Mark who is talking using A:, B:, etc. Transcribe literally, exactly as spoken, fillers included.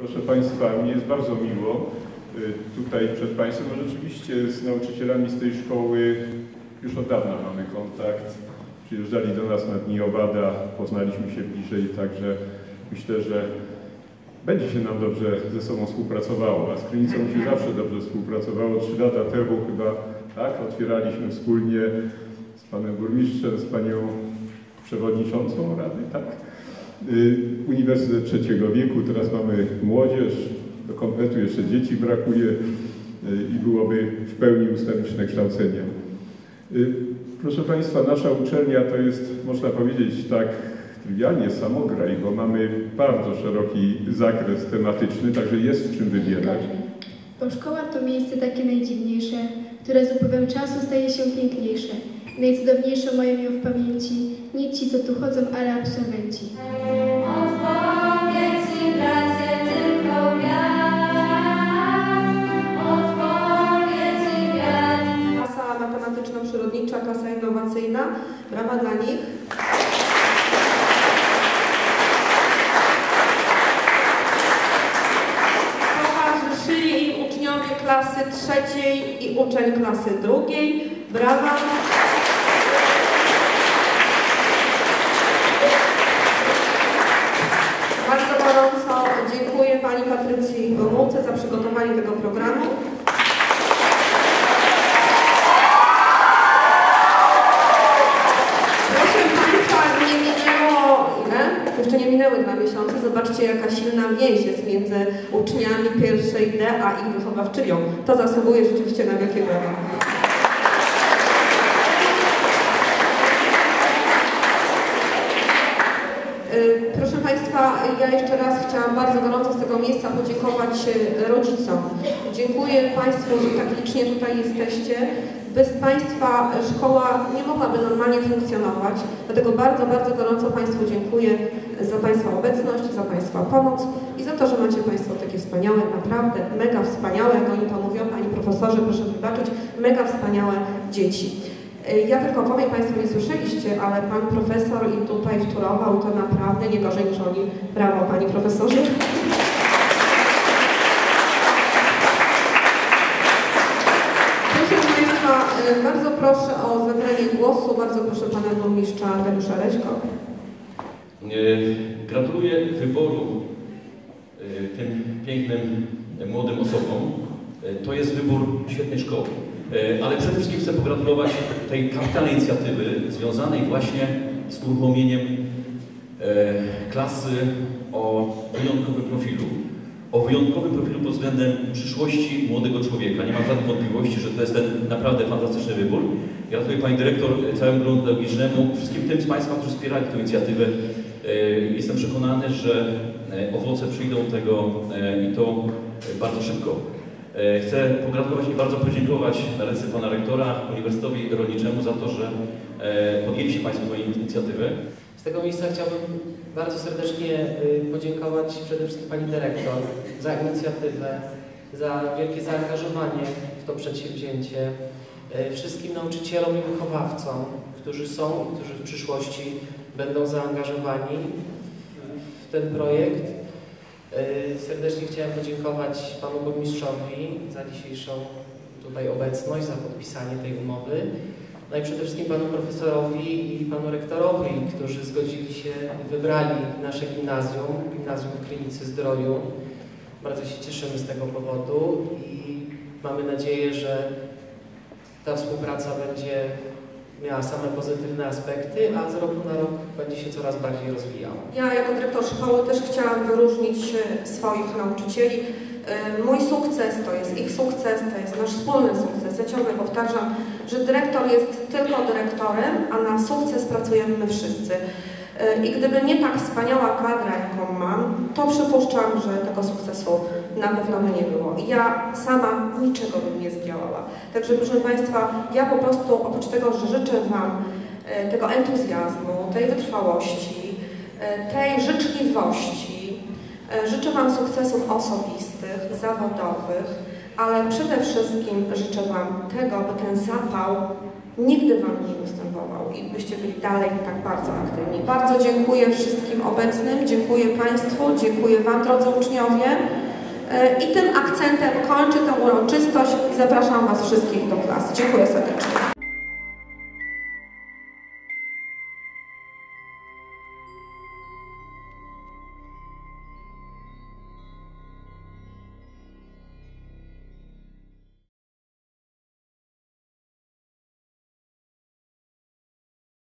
A: Proszę Państwa, mi jest bardzo miło tutaj przed Państwem, bo rzeczywiście z nauczycielami z tej szkoły już od dawna mamy kontakt. Przyjeżdżali do nas na Dni Owada, poznaliśmy się bliżej, także myślę, że będzie się nam dobrze ze sobą współpracowało, a z Krynicą się zawsze dobrze współpracowało. Trzy lata temu chyba, tak, otwieraliśmy wspólnie z Panem Burmistrzem, z Panią Przewodniczącą Rady, tak, Uniwersytet Trzeciego Wieku. Teraz mamy młodzież, do kompletu jeszcze dzieci brakuje i byłoby w pełni ustawiczne kształcenie. Proszę Państwa, nasza uczelnia to jest, można powiedzieć tak trywialnie, samograj, bo mamy bardzo szeroki zakres tematyczny, także jest w czym wybierać.
B: Bo szkoła to miejsce takie najdziwniejsze, które z upływem czasu staje się piękniejsze. Najcudowniejsze mają ją w pamięci nie ci, co tu chodzą, ale absolwenci.
C: Odpowiedz i bracie, tylko wiatr. Odpowiedz i wiatr.
D: Klasa matematyczno-przyrodnicza, klasa innowacyjna. Brawa dla nich. Towarzyszyli im uczniowie klasy trzeciej i uczeń klasy drugiej. Brawa. Bardzo gorąco dziękuję Pani Patrycji Gomułce za przygotowanie tego programu. Proszę Państwa, nie minęło ile? Jeszcze nie minęły dwa miesiące. Zobaczcie, jaka silna więź jest między uczniami pierwszej D a ich wychowawczynią. To zasługuje rzeczywiście na wielkie brawa. Proszę Państwa, ja jeszcze raz chciałam bardzo gorąco z tego miejsca podziękować rodzicom. Dziękuję Państwu, że tak licznie tutaj jesteście. Bez Państwa szkoła nie mogłaby normalnie funkcjonować, dlatego bardzo, bardzo gorąco Państwu dziękuję za Państwa obecność, za Państwa pomoc i za to, że macie Państwo takie wspaniałe, naprawdę mega wspaniałe, jak oni to mówią, Pani Profesorze, proszę wybaczyć, mega wspaniałe dzieci. Ja tylko powiem, Państwo nie słyszeliście, ale Pan Profesor im tutaj wtórował to naprawdę nie gorzej niż oni. Brawo, Panie Profesorze. Proszę Państwa, bardzo proszę o zabranie głosu, bardzo proszę Pana Burmistrza Dariusza Reźko.
E: Gratuluję wyboru tym pięknym, młodym osobom. To jest wybór świetnej szkoły. Ale przede wszystkim chcę pogratulować tej kapitalnej inicjatywy związanej właśnie z uruchomieniem klasy o wyjątkowym profilu. O wyjątkowym profilu pod względem przyszłości młodego człowieka. Nie mam żadnych wątpliwości, że to jest ten naprawdę fantastyczny wybór. Gratuluję Pani Dyrektor, całemu gronu pedagogicznemu, wszystkim tym z Państwa, którzy wspierali tę inicjatywę. Jestem przekonany, że owoce przyjdą tego i to bardzo szybko. Chcę pogratulować i bardzo podziękować na ręce Pana Rektora Uniwersytetowi Rolniczemu za to, że podjęli się Państwo tej inicjatywy.
F: Z tego miejsca chciałbym bardzo serdecznie podziękować przede wszystkim Pani Dyrektor za inicjatywę, za wielkie zaangażowanie w to przedsięwzięcie, wszystkim nauczycielom i wychowawcom, którzy są i którzy w przyszłości będą zaangażowani w ten projekt. Serdecznie chciałem podziękować Panu Burmistrzowi za dzisiejszą tutaj obecność, za podpisanie tej umowy. No i przede wszystkim Panu Profesorowi i Panu Rektorowi, którzy zgodzili się i wybrali nasze gimnazjum, Gimnazjum w Krynicy-Zdroju. Bardzo się cieszymy z tego powodu i mamy nadzieję, że ta współpraca będzie miała same pozytywne aspekty, a z roku na rok będzie się coraz bardziej rozwijała.
D: Ja jako dyrektor szkoły też chciałam wyróżnić swoich nauczycieli. Mój sukces to jest ich sukces, to jest nasz wspólny sukces. Ja ciągle powtarzam, że dyrektor jest tylko dyrektorem, a na sukces pracujemy my wszyscy. I gdyby nie tak wspaniała kadra, jaką mam, to przypuszczam, że tego sukcesu na pewno by nie było. I ja sama niczego bym nie zdziałała. Także proszę Państwa, ja po prostu oprócz tego, że życzę Wam tego entuzjazmu, tej wytrwałości, tej życzliwości, życzę Wam sukcesów osobistych, zawodowych, ale przede wszystkim życzę Wam tego, by ten zapał nigdy Wam nie ustępował i byście byli dalej tak bardzo aktywni. Bardzo dziękuję wszystkim obecnym, dziękuję Państwu, dziękuję Wam, drodzy uczniowie. I tym akcentem kończę tę uroczystość i zapraszam Was wszystkich do klas. Dziękuję serdecznie.